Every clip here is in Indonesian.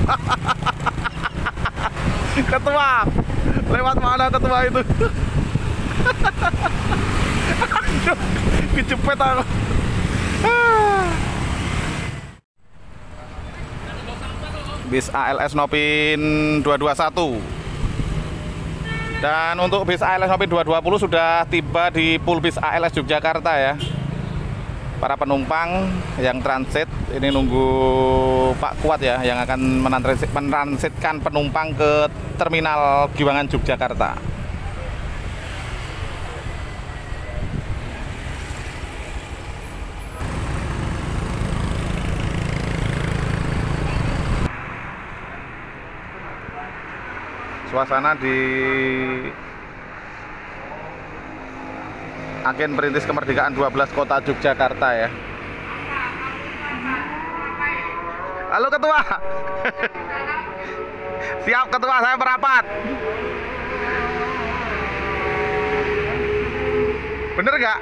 Ketua, lewat mana ketua itu? Kecepet aku. Bis ALS Nopin 221. Dan untuk bis ALS Nopin 220 sudah tiba di pool bis ALS Yogyakarta ya. Para penumpang yang transit ini nunggu Pak Kuat ya, yang akan menansitkan penumpang ke terminal Giwangan Yogyakarta. Suasana di Agen Perintis Kemerdekaan 12 Kota Yogyakarta ya. Halo Ketua. Siap Ketua, saya merapat. Bener nggak?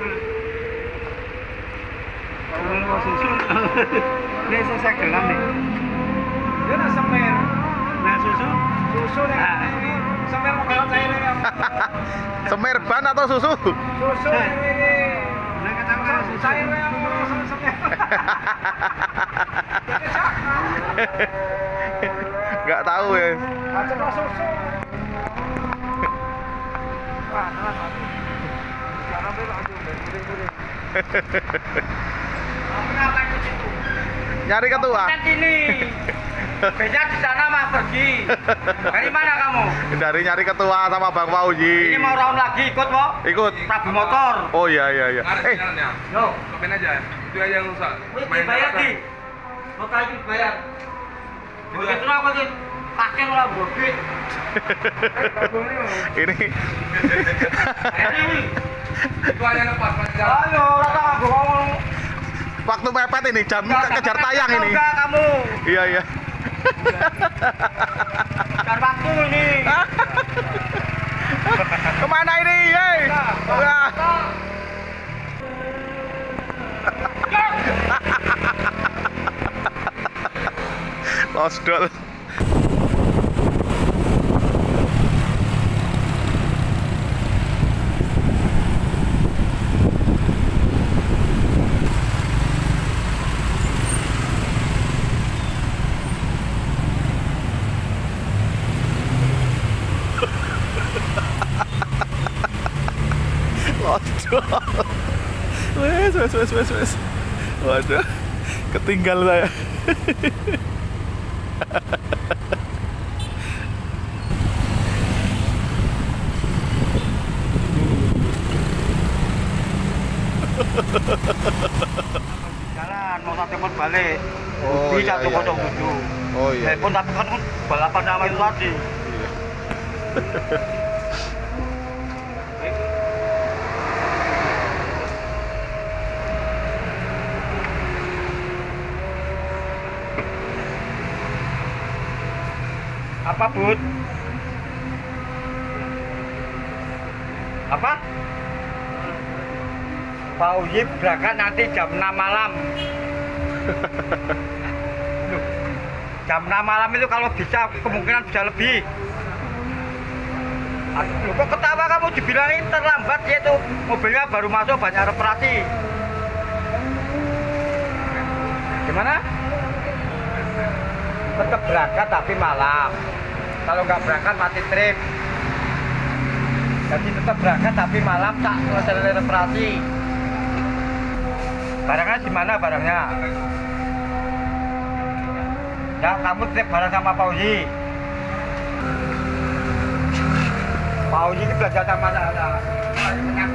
Ini saya gelam nih. Dia nak semer. Nah susu nih. Ini semer mau kalau saya ini. Semer ban atau susu? Susu ini. Nah kata saya yang mau semer. Nggak tahu ya. Macam susu. Wah, nah. Jangan bebas aja, muring-muring. Nyari ketua. Ini. Beda di sana mah pergi. Dari mana kamu? Dari nyari ketua sama Bang Fauzi. Ini mau round lagi ikut mau? Ikut. Rabu motor. Oh iya. Yo, cobain aja. Itu aja yang rusak. Wih, bayar di. Motor itu bayar. Begitu apa sih? Pakai lah bobit. Ini. Itu aja lepas pas jalan. Ayo, rata aku ngomong. Waktu mepet ini jam kejar tayang ini. Enggak kamu. Iya. Kejar waktu ini. Kemana ini? Yeay. Wah. Losdol. Wes. Waduh, ketinggal saya. Jalan mau sampai telepon balik. Oh, Bisa iya, tuh iya, 07. Oh iya. Telepon tapi kan balapan sama itu tadi. Apa Bud? Apa? Fauzi berangkat nanti jam 6 malam. Loh, jam 6 malam itu kalau bisa kemungkinan bisa lebih. Aduh, kok ketawa kamu dibilangin terlambat ya itu mobilnya baru masuk banyak reparasi. Gimana? Tetap berangkat tapi malam. Kalau nggak berangkat mati trip. Jadi tetap berangkat tapi malam tak selesai reparasi. Barangnya di mana barangnya? Ya kamu trip bareng sama Fauzi. Fauzi ini belajar sama ada penyakit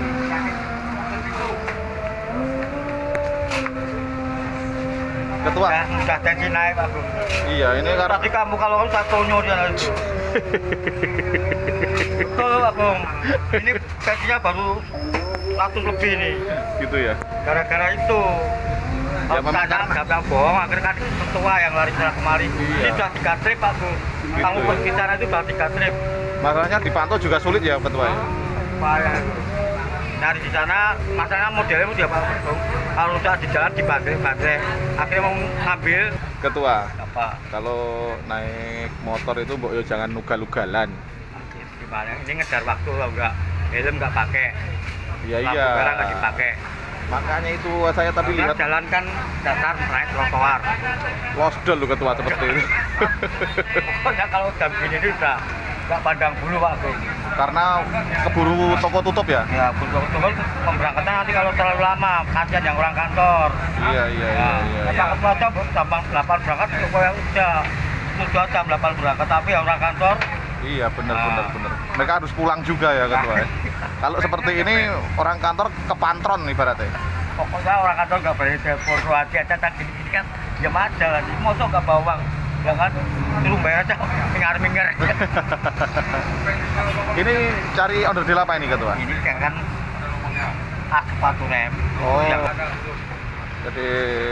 Ketua. Udah tensi naik Pak Bung. Iya, ini karena Tadi kamu kalau saya tonyo dia itu. Betul Pak Bung. Ini tensinya baru 100 lebih nih. gitu ya. Gara-gara itu. Ya, memang Saya nggak bohong, akhirnya kan ketua yang lari sana kemari. Iya. Ini sudah 3 trip Pak Bung. Gitu Kamu ya. pergi sana itu sudah 3 trip. Masalahnya dipantau juga sulit ya Ketua ya. Payah. Dari di sana, masalahnya modelnya dia Pak Bung. kalau udah di jalan dibantai. Akhirnya mau ngambil Ketua, apa? kalau naik motor itu mbok yo jangan ugal-ugalan. Gimana? Ini ngejar waktu loh, enggak helm nggak pakai. Iya Lampu iya. merah nggak dipakai. Makanya itu saya tadi Karena lihat jalan kan datar naik trotoar. losdol lu ketua seperti itu. Pokoknya kalau udah begini ini udah nggak pandang bulu Pak Agung. Karena keburu toko tutup ya. Ya, betul-betul pemberangkatan nanti kalau terlalu lama, kasihan yang orang kantor. Iya iya iya iya. Pak Ketua jam 8 berangkat, pokoknya udah 7 jam 8 berangkat, tapi yang orang kantor. Iya benar benar benar. Mereka harus pulang juga ya ketua ya. Kalau seperti ini orang kantor kepantron ibaratnya. Pokoknya orang kantor nggak boleh telepon aja tadi ini kan jam aja lah. Mosok nggak bawa uang, ya kan? Suruh bayar aja, mingar-mingar. Ini cari onderdil apa ini ketua? Ini kan sepatu rem. Oh. Ya. Jadi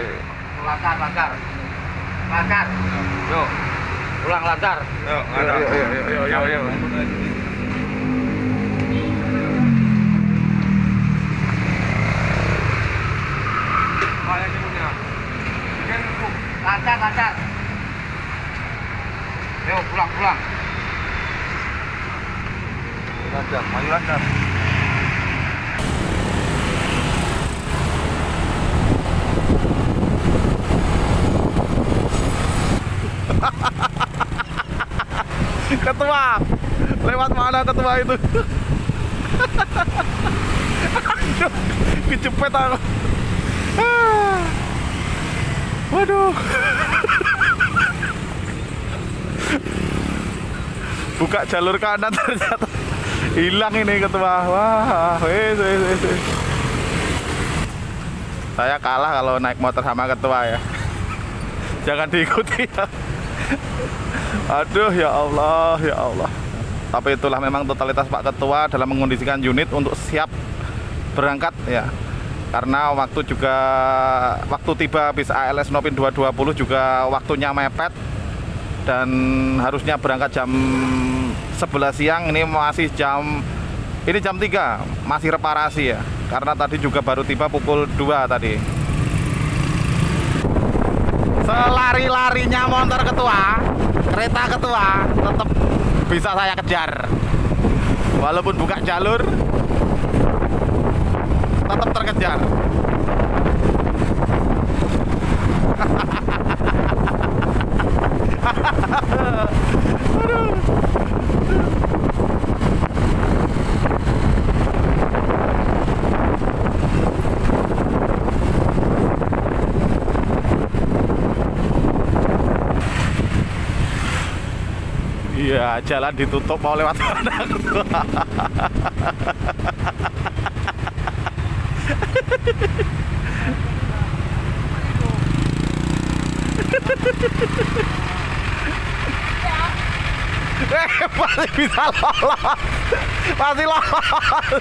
Lancar. Yuk, ulang lancar. Yuk, yuk. Lancar. Yuk, pulang. Maju lancar. Ketua, lewat mana ketua itu? Aduh, kecepet aku. Waduh. Buka jalur kanan ternyata hilang ini ketua. Wah, wes. Saya kalah kalau naik motor sama ketua ya. Jangan diikuti ya. Aduh ya Allah. Tapi itulah memang totalitas Pak Ketua dalam mengondisikan unit untuk siap berangkat ya. Karena waktu tiba bis ALS Nopin 220 juga waktunya mepet dan harusnya berangkat jam 11 siang. Ini jam 3 masih reparasi ya. Karena tadi juga baru tiba pukul 2 tadi. Selari-larinya motor ketua, kereta ketua tetap bisa saya kejar. Walaupun buka jalur tetap terkejar. Iya, jalan ditutup mau lewat mana? Masih bisa lolos. Masih lolos.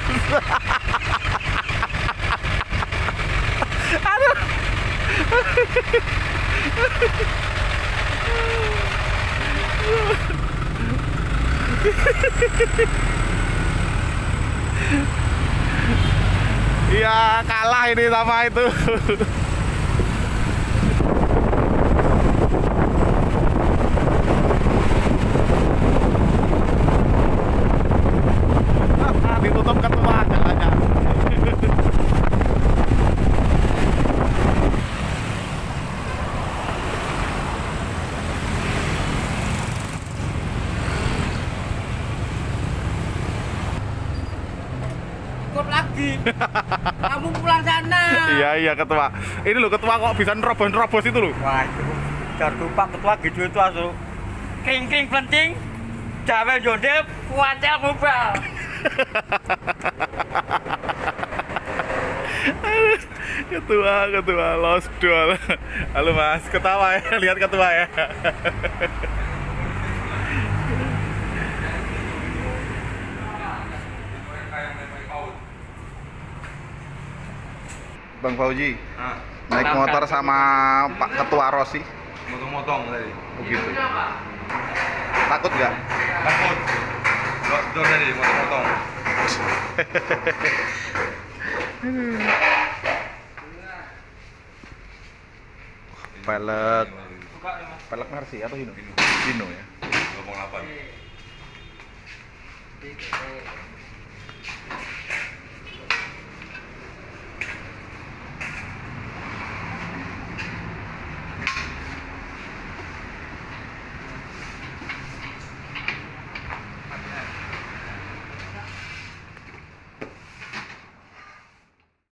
Aduh. Iya, kalah ini sama itu. Ditutup ketua jalannya. Ikut lagi. Kamu pulang sana. Iya ketua. Ini loh ketua kok bisa nerobos itu loh. Wah, itu jardu Pak Ketua gitu itu asu. Kring penting. Jawa jodep, kuatel mubal. Ketua lost duel. Halo Mas, ketawa ya, lihat ketua ya. Bang Fauji, naik motor sama Pak Ketua Rossi. Motong-motong tadi. Oh gitu. Takut nggak? Takut. Lockdown tadi, motong-motong. Velg velg Mercy atau Hino? Hino ya. 28.